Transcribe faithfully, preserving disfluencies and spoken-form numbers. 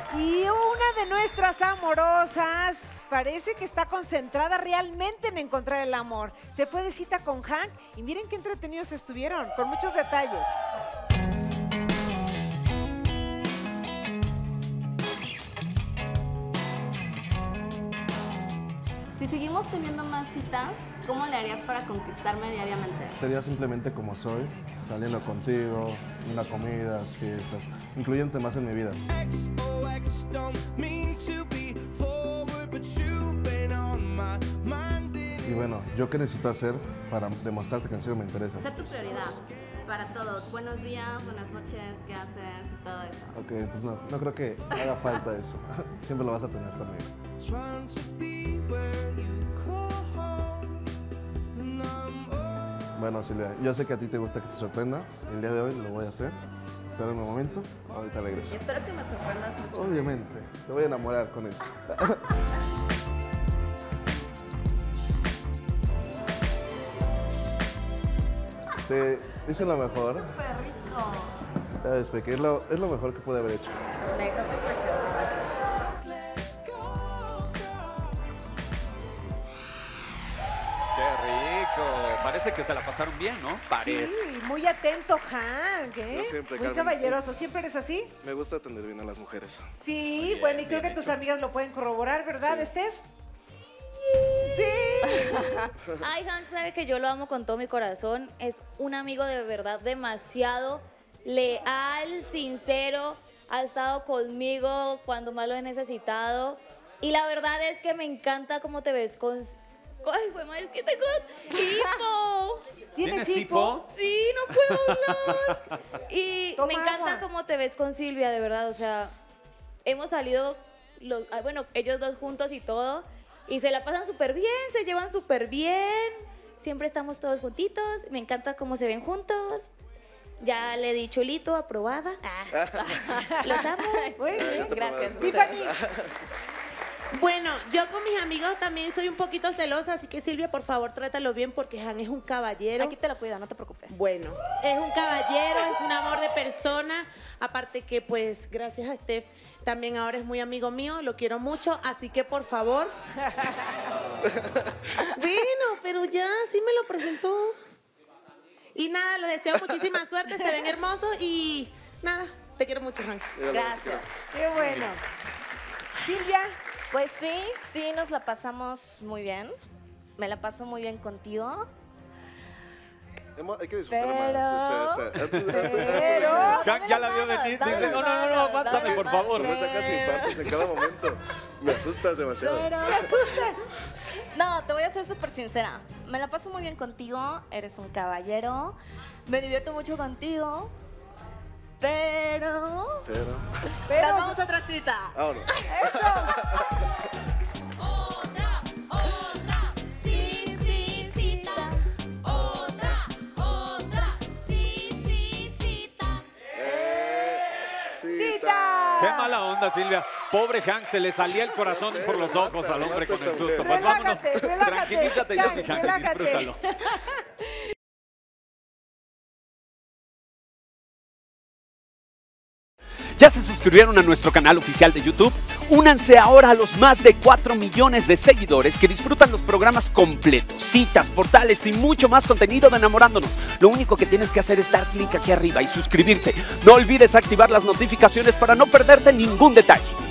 Y una de nuestras amorosas parece que está concentrada realmente en encontrar el amor. Se fue de cita con Hank y miren qué entretenidos estuvieron, con muchos detalles. Si seguimos teniendo más citas, ¿cómo le harías para conquistarme diariamente? Sería simplemente como soy, saliendo contigo, una comida, fiestas, incluyente más en mi vida. Y bueno, ¿yo qué necesito hacer para demostrarte que en serio me interesa? Ser tu prioridad para todos. Buenos días, buenas noches, ¿qué haces? Y todo eso. Ok, entonces no, no creo que haga falta eso. Siempre lo vas a tener conmigo. Bueno, Silvia, yo sé que a ti te gusta que te sorprenda. El día de hoy lo voy a hacer. Espera un momento, ahorita regreso. Y espero que me sorprendas mucho. Obviamente, te voy a enamorar con eso. Te hice lo mejor. Súper rico. ¿Sabes, Peque? Es lo, es lo mejor que pude haber hecho. Me dejaste impresionada. ¡Qué rico! Parece que se la pasaron bien, ¿no? Parece. Sí, muy atento, Hank, ¿eh? Yo siempre, muy Carmen. caballeroso. ¿Siempre eres así? Me gusta atender bien a las mujeres. Sí, Bien, bueno, y creo bien que tus hecho. amigas lo pueden corroborar, ¿verdad, Sí. Steph? Sí. Ay, Hank sabe que yo lo amo con todo mi corazón. Es un amigo de verdad demasiado leal, sincero. Ha estado conmigo cuando más lo he necesitado. Y la verdad es que me encanta cómo te ves con... Ay, güey, madre, es que tengo hipo. ¿Tienes ¿Tienes hipo? hipo? Sí, no puedo hablar. Y Toma me encanta agua. cómo te ves con Silvia, de verdad. O sea, hemos salido, los, ah, bueno, ellos dos juntos y todo. Y se la pasan súper bien, se llevan súper bien. Siempre estamos todos juntitos. Me encanta cómo se ven juntos. Ya le di chulito, aprobada. Ah, los amo. Muy bien, está gracias. probado. Tiffany. Bueno, yo con mis amigos también soy un poquito celosa, así que Silvia, por favor, trátalo bien porque Han es un caballero. Aquí te lo cuido, no te preocupes. Bueno, es un caballero, es un amor de persona. Aparte que, pues, gracias a Steph, también ahora es muy amigo mío, lo quiero mucho, así que, por favor. Bueno, pero ya, sí me lo presentó. Y nada, les deseo muchísima suerte, se ven hermosos y nada, te quiero mucho, Han. Gracias. Qué bueno. Silvia. Pues sí, sí nos la pasamos muy bien. Me la paso muy bien contigo. Hemos- Hay que disfrutar Pero- más. Espera, espera. Pero- Hank ya la vio venir. Dame Dice, las no, no, no, no, manos, aguántame, dame por las favor. Me sacas infartos en cada momento. Me asustas demasiado. Pero... Me asustan. No, te voy a ser súper sincera. Me la paso muy bien contigo, eres un caballero, me divierto mucho contigo, pero... Pero. Pero Vamos a otra cita. Vámonos. Otra, otra, sí, sí, cita. Otra, otra, sí, sí, cita. ¡Cita! Qué mala onda, Silvia. Pobre Hank, se le salía el corazón Sí, por los relata, ojos al hombre relata con el esta susto. mujer. Pues vámonos. Relájate, relájate, Tranquilízate, Hank, Jessy, Hank, relájate. disfrútalo. ¿Ya se suscribieron a nuestro canal oficial de YouTube? Únanse ahora a los más de cuatro millones de seguidores que disfrutan los programas completos, citas, portales y mucho más contenido de Enamorándonos. Lo único que tienes que hacer es dar clic aquí arriba y suscribirte. No olvides activar las notificaciones para no perderte ningún detalle.